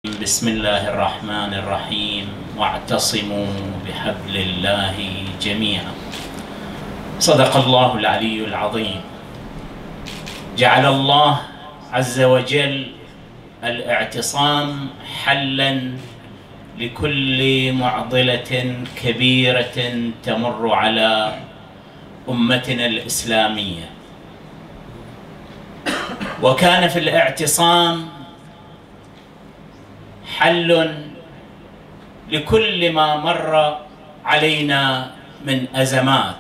بسم الله الرحمن الرحيم. واعتصموا بحبل الله جميعا. صدق الله العلي العظيم. جعل الله عز وجل الاعتصام حلا لكل معضلة كبيرة تمر على أمتنا الإسلامية، وكان في الاعتصام حل لكل ما مر علينا من أزمات.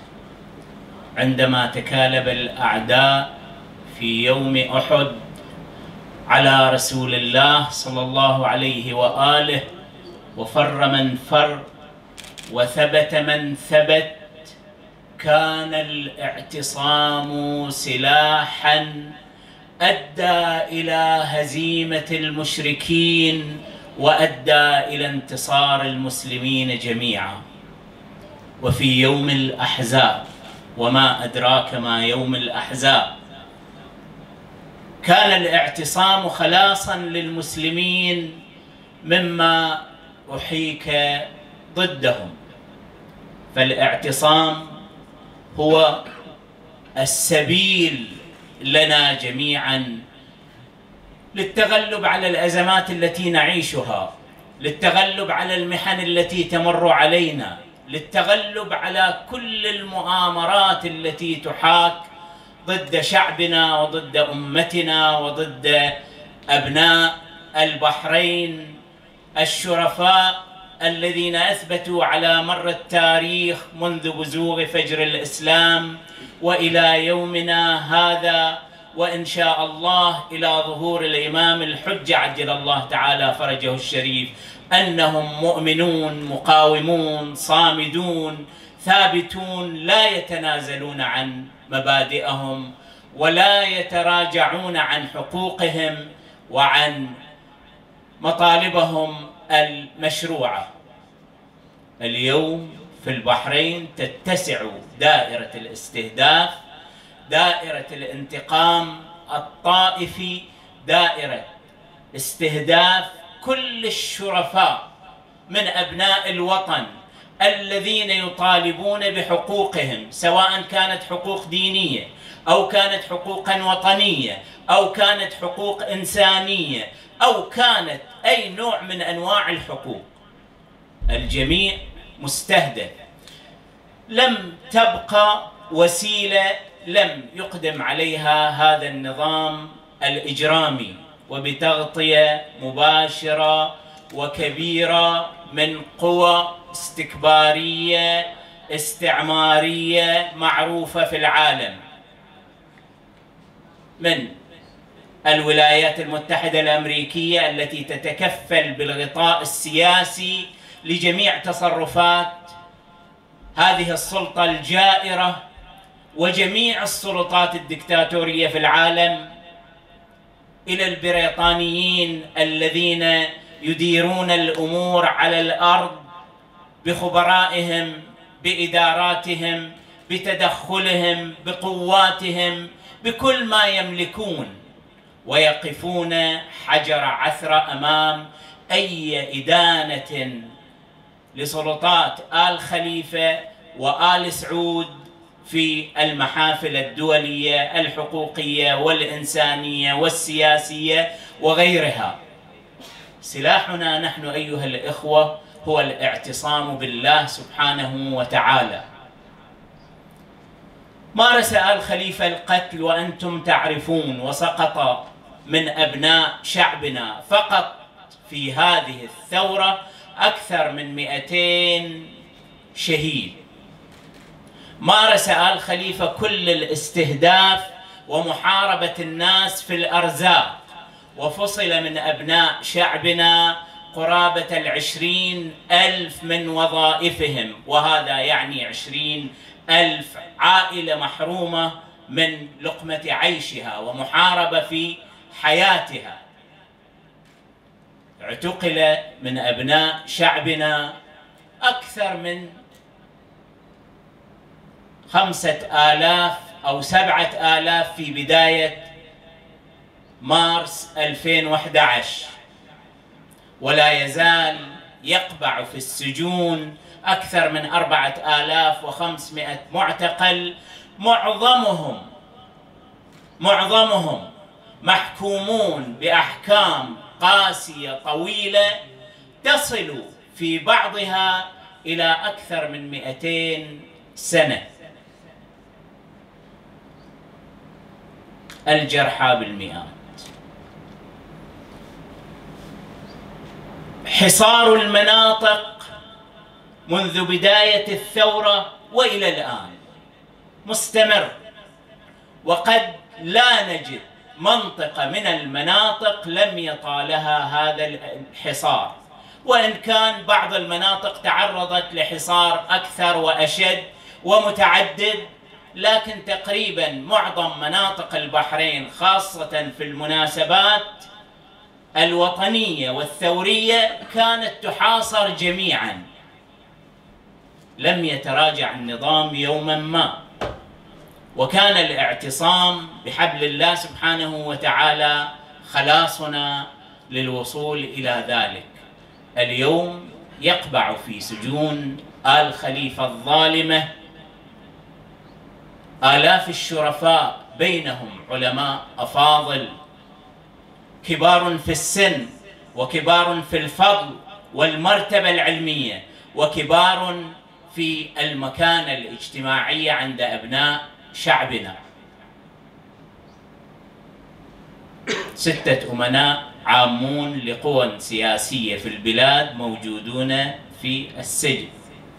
عندما تكالب الأعداء في يوم أحد على رسول الله صلى الله عليه وآله، وفر من فر وثبت من ثبت، كان الاعتصام سلاحا أدى إلى هزيمة المشركين وأدى إلى انتصار المسلمين جميعا. وفي يوم الأحزاب، وما أدراك ما يوم الأحزاب، كان الاعتصام خلاصا للمسلمين مما أحيك ضدهم. فالاعتصام هو السبيل لنا جميعا للتغلب على الأزمات التي نعيشها، للتغلب على المحن التي تمر علينا، للتغلب على كل المؤامرات التي تحاك ضد شعبنا وضد أمتنا وضد أبناء البحرين الشرفاء الذين أثبتوا على مر التاريخ منذ بزوغ فجر الإسلام وإلى يومنا هذا، وإن شاء الله إلى ظهور الإمام الحجة عجل الله تعالى فرجه الشريف، أنهم مؤمنون مقاومون صامدون ثابتون، لا يتنازلون عن مبادئهم ولا يتراجعون عن حقوقهم وعن مطالبهم المشروعة. اليوم في البحرين تتسع دائرة الاستهداف، دائرة الانتقام الطائفي، دائرة استهداف كل الشرفاء من أبناء الوطن الذين يطالبون بحقوقهم، سواء كانت حقوق دينية أو كانت حقوقا وطنية أو كانت حقوق إنسانية أو كانت أي نوع من أنواع الحقوق. الجميع مستهدف. لم تبقى وسيلة لم يقدم عليها هذا النظام الإجرامي وبتغطية مباشرة وكبيرة من قوى استكبارية استعمارية معروفة في العالم، من الولايات المتحدة الأمريكية التي تتكفل بالغطاء السياسي لجميع تصرفات هذه السلطة الجائرة وجميع السلطات الدكتاتورية في العالم، إلى البريطانيين الذين يديرون الأمور على الأرض بخبرائهم بإداراتهم بتدخلهم بقواتهم بكل ما يملكون، ويقفون حجر عثرة أمام أي إدانة لسلطات آل خليفة وآل سعود في المحافل الدولية الحقوقية والإنسانية والسياسية وغيرها. سلاحنا نحن أيها الإخوة هو الاعتصام بالله سبحانه وتعالى. مارس آل خليفة القتل وأنتم تعرفون، وسقط من أبناء شعبنا فقط في هذه الثورة أكثر من 200 شهيد. مارس آل خليفة كل الاستهداف ومحاربة الناس في الأرزاق، وفصل من أبناء شعبنا قرابة 20,000 من وظائفهم، وهذا يعني 20,000 عائلة محرومة من لقمة عيشها ومحاربة في حياتها. اعتقل من أبناء شعبنا أكثر من 5,000 أو 7,000 في بداية مارس 2011. ولا يزال يقبع في السجون أكثر من 4500 معتقل، معظمهم محكومون بأحكام قاسية طويلة تصل في بعضها إلى أكثر من 200 سنة. الجرحى بالمئات. حصار المناطق منذ بداية الثورة وإلى الآن مستمر، وقد لا نجد منطقة من المناطق لم يطالها هذا الحصار، وإن كان بعض المناطق تعرضت لحصار أكثر وأشد ومتعدد، لكن تقريبا معظم مناطق البحرين خاصة في المناسبات الوطنية والثورية كانت تحاصر جميعا. لم يتراجع النظام يوما ما، وكان الاعتصام بحبل الله سبحانه وتعالى خلاصنا للوصول إلى ذلك. اليوم يقبع في سجون آل خليفة الظالمة آلاف الشرفاء، بينهم علماء أفاضل كبار في السن وكبار في الفضل والمرتبة العلمية وكبار في المكانة الاجتماعية عند أبناء شعبنا. 6 أمناء عامون لقوى سياسية في البلاد موجودون في السجن.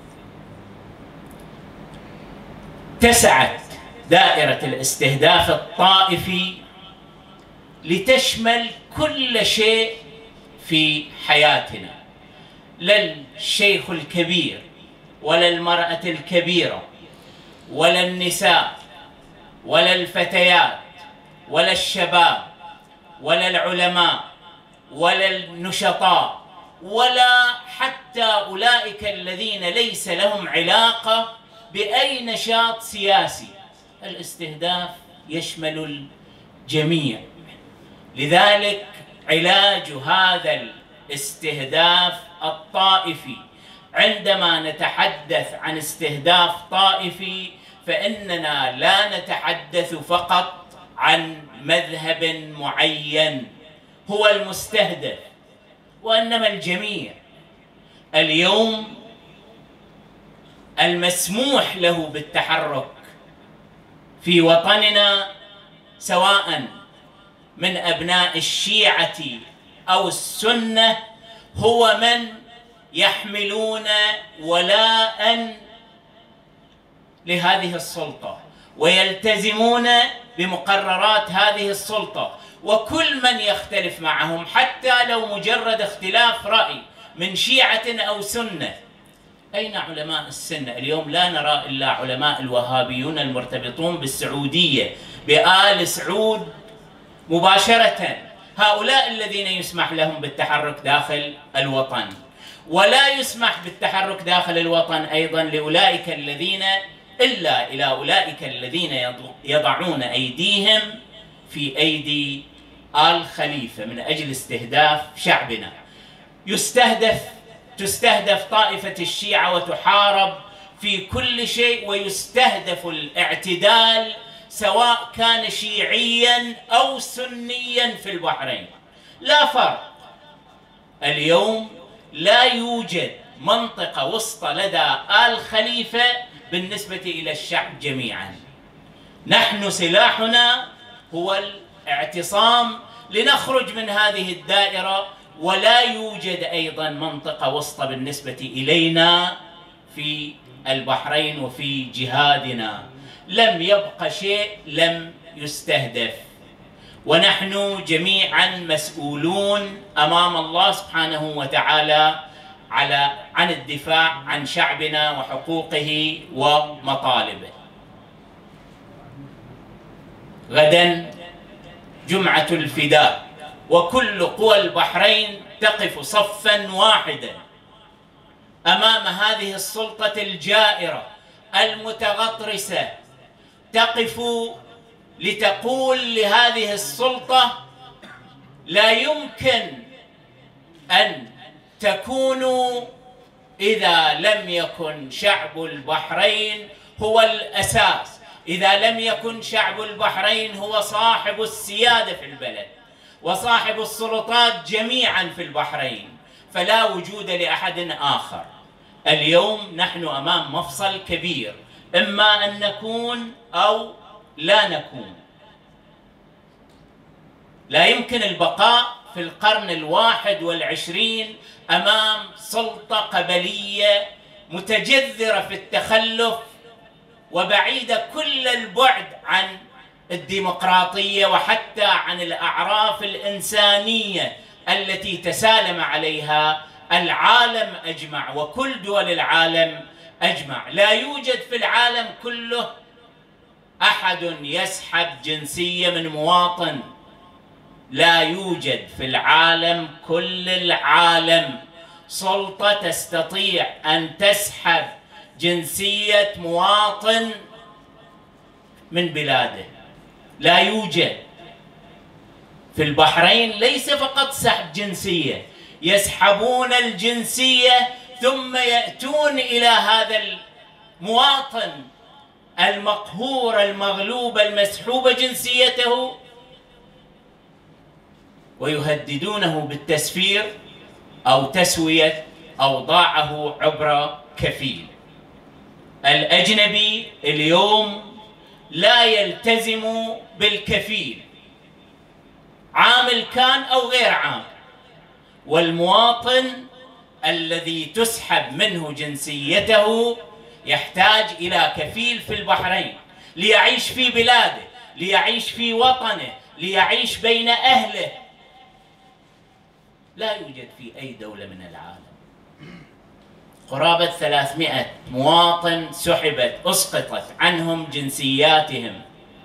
اتسعت دائرة الاستهداف الطائفي لتشمل كل شيء في حياتنا، لا الشيخ الكبير ولا المرأة الكبيرة ولا النساء ولا الفتيات ولا الشباب ولا العلماء ولا النشطاء ولا حتى أولئك الذين ليس لهم علاقة بأي نشاط سياسي. الاستهداف يشمل الجميع. لذلك علاج هذا الاستهداف الطائفي، عندما نتحدث عن استهداف طائفي فإننا لا نتحدث فقط عن مذهب معين هو المستهدف، وإنما الجميع. اليوم المسموح له بالتحرك في وطننا سواء من أبناء الشيعة أو السنة هو من يحملون ولاء لهذه السلطة ويلتزمون بمقررات هذه السلطة، وكل من يختلف معهم حتى لو مجرد اختلاف رأي من شيعة أو سنة. أين علماء السنة؟ اليوم لا نرى إلا علماء الوهابيون المرتبطون بالسعودية بآل سعود مباشرة، هؤلاء الذين يسمح لهم بالتحرك داخل الوطن، ولا يسمح بالتحرك داخل الوطن أيضا لأولئك الذين إلا إلى أولئك الذين يضعون أيديهم في أيدي آل خليفة من أجل استهداف شعبنا. تستهدف طائفة الشيعة وتحارب في كل شيء، ويستهدف الاعتدال سواء كان شيعيا أو سنيا في البحرين، لا فرق. اليوم لا يوجد منطقة وسطى لدى آل خليفة بالنسبة إلى الشعب جميعا. نحن سلاحنا هو الاعتصام لنخرج من هذه الدائرة، ولا يوجد أيضا منطقة وسطى بالنسبة إلينا في البحرين وفي جهادنا. لم يبق شيء لم يستهدف، ونحن جميعا مسؤولون أمام الله سبحانه وتعالى عن الدفاع عن شعبنا وحقوقه ومطالبه. غدا جمعة الفداء، وكل قوى البحرين تقف صفا واحدا أمام هذه السلطة الجائرة المتغطرسة، تقف لتقول لهذه السلطة لا يمكن أن تكون إذا لم يكن شعب البحرين هو الأساس، إذا لم يكن شعب البحرين هو صاحب السيادة في البلد وصاحب السلطات جميعا في البحرين، فلا وجود لأحد آخر. اليوم نحن أمام مفصل كبير، إما أن نكون أو لا نكون. لا يمكن البقاء في القرن 21 أمام سلطة قبلية متجذرة في التخلف وبعيدة كل البعد عن الديمقراطية وحتى عن الأعراف الإنسانية التي تسالم عليها العالم أجمع وكل دول العالم أجمع. لا يوجد في العالم كله أحد يسحب جنسية من مواطن، لا يوجد في العالم كل العالم سلطة تستطيع أن تسحب جنسية مواطن من بلاده، لا يوجد. في البحرين ليس فقط سحب جنسية، يسحبون الجنسية ثم يأتون إلى هذا المواطن المقهور المغلوب المسحوب جنسيته ويهددونه بالتسفير أو تسوية أوضاعه عبر كفيل. الأجنبي اليوم لا يلتزم بالكفيل، عامل كان أو غير عامل، والمواطن الذي تسحب منه جنسيته يحتاج إلى كفيل في البحرين ليعيش في بلاده، ليعيش في وطنه، ليعيش بين أهله. لا يوجد في أي دولة من العالم. قرابة 300 مواطن أسقطت عنهم جنسياتهم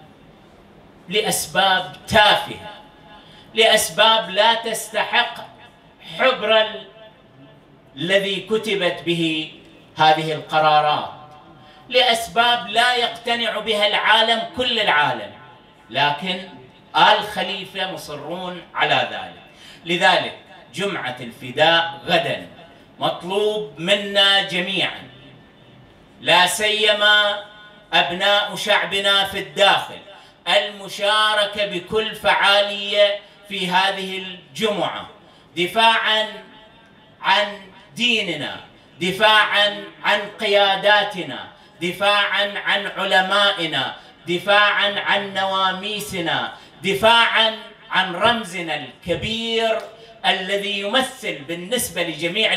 لأسباب تافهة، لأسباب لا تستحق حبر الذي كتبت به هذه القرارات، لأسباب لا يقتنع بها العالم كل العالم، لكن آل خليفة مصرون على ذلك. لذلك جمعة الفداء غدا مطلوب منا جميعا، لا سيما أبناء شعبنا في الداخل، المشاركة بكل فعالية في هذه الجمعة، دفاعا عن ديننا، دفاعا عن قياداتنا، دفاعا عن علمائنا، دفاعا عن نواميسنا، دفاعا عن رمزنا الكبير الذي يمثل بالنسبة لجميع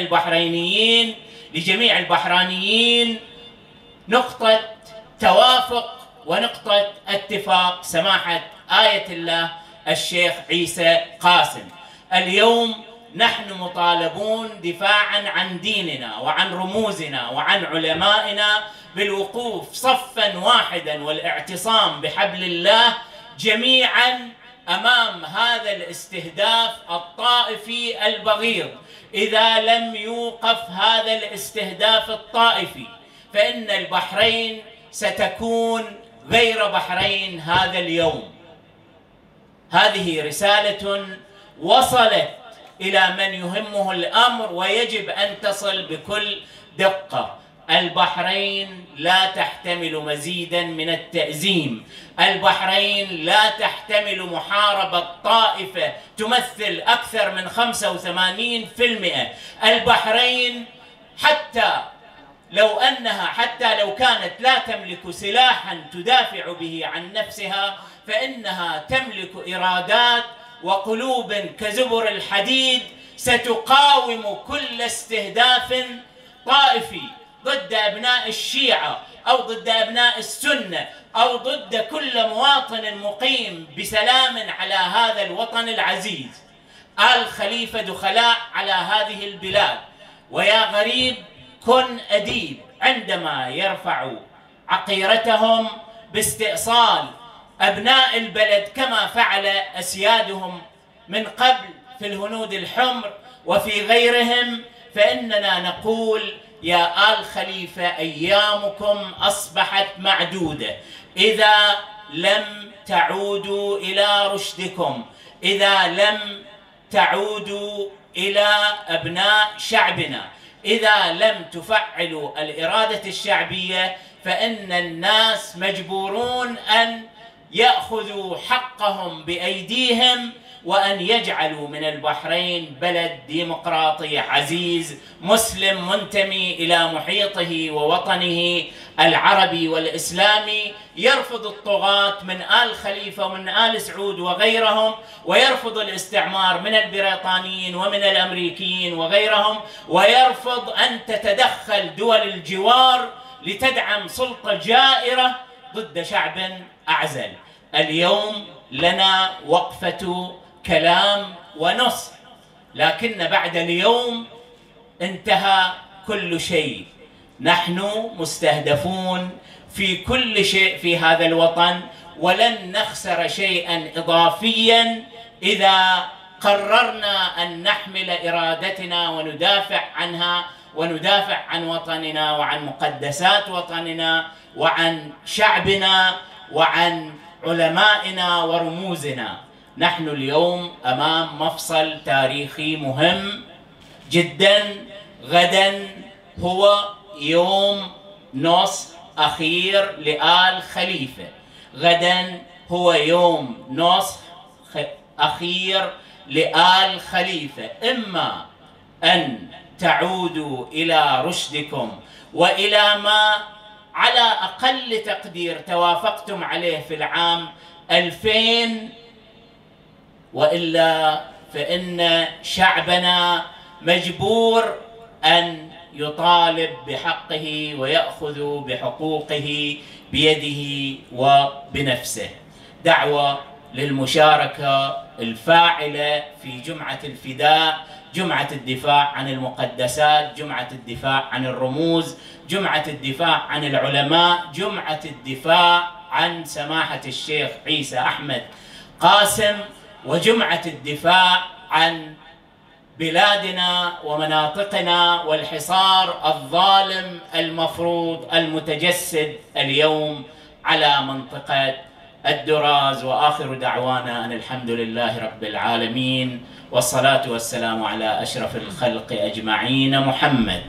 البحرانيين نقطة توافق ونقطة اتفاق. سماحة آية الله الشيخ عيسى قاسم، اليوم نحن مطالبون دفاعا عن ديننا وعن رموزنا وعن علمائنا بالوقوف صفا واحدا والاعتصام بحبل الله جميعا أمام هذا الاستهداف الطائفي البغيض. إذا لم يوقف هذا الاستهداف الطائفي فإن البحرين ستكون غير بحرين هذا اليوم. هذه رسالة وصلت إلى من يهمه الأمر ويجب أن تصل بكل دقة. البحرين لا تحتمل مزيدا من التأزيم، البحرين لا تحتمل محاربة طائفة تمثل أكثر من 85%. البحرين حتى لو كانت لا تملك سلاحا تدافع به عن نفسها فإنها تملك إرادات وقلوب كزبر الحديد ستقاوم كل استهداف طائفي ضد أبناء الشيعة أو ضد أبناء السنة أو ضد كل مواطن مقيم بسلام على هذا الوطن العزيز. آل خليفة دخلاء على هذه البلاد، ويا غريب كن أديب عندما يرفعوا عقيرتهم باستئصال أبناء البلد كما فعل أسيادهم من قبل في الهنود الحمر وفي غيرهم، فإننا نقول يا آل خليفة أيامكم أصبحت معدودة. إذا لم تعودوا إلى رشدكم، إذا لم تعودوا إلى أبناء شعبنا. إذا لم تفعلوا الإرادة الشعبية فإن الناس مجبورون أن يأخذوا حقهم بأيديهم، وأن يجعلوا من البحرين بلد ديمقراطي عزيز مسلم منتمي إلى محيطه ووطنه العربي والإسلامي، يرفض الطغاة من آل خليفة ومن آل سعود وغيرهم، ويرفض الاستعمار من البريطانيين ومن الأمريكيين وغيرهم، ويرفض أن تتدخل دول الجوار لتدعم سلطة جائرة ضد شعب أعزل. اليوم لنا وقفة كلام ونصح، لكن بعد اليوم انتهى كل شيء. نحن مستهدفون في كل شيء في هذا الوطن، ولن نخسر شيئا إضافيا إذا قررنا أن نحمل إرادتنا وندافع عنها، وندافع عن وطننا وعن مقدسات وطننا وعن شعبنا وعن علمائنا ورموزنا. نحن اليوم أمام مفصل تاريخي مهم جدا. غدا هو يوم نصح أخير لآل خليفة، غدا هو يوم نصح أخير لآل خليفة. إما أن تعودوا إلى رشدكم وإلى ما على أقل تقدير توافقتم عليه في العام 2000، وإلا فإن شعبنا مجبور أن يطالب بحقه ويأخذ بحقوقه بيده وبنفسه. دعوة للمشاركة الفاعلة في جمعة الفداء، جمعة الدفاع عن المقدسات، جمعة الدفاع عن الرموز، جمعة الدفاع عن العلماء، جمعة الدفاع عن سماحة الشيخ عيسى أحمد قاسم، وجمعة الدفاع عن بلادنا ومناطقنا والحصار الظالم المفروض المتجسد اليوم على منطقة الدراز. وآخر دعوانا أن الحمد لله رب العالمين، والصلاة والسلام على أشرف الخلق أجمعين محمد.